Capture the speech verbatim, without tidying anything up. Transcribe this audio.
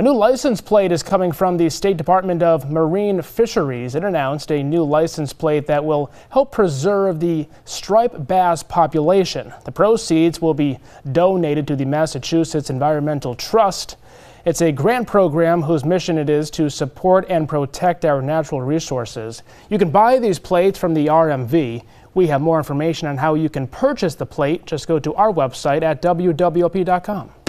A new license plate is coming from the State Department of Marine Fisheries. It announced a new license plate that will help preserve the striped bass population. The proceeds will be donated to the Massachusetts Environmental Trust. It's a grant program whose mission it is to support and protect our natural resources. You can buy these plates from the R M V. We have more information on how you can purchase the plate. Just go to our website at w w l p dot com.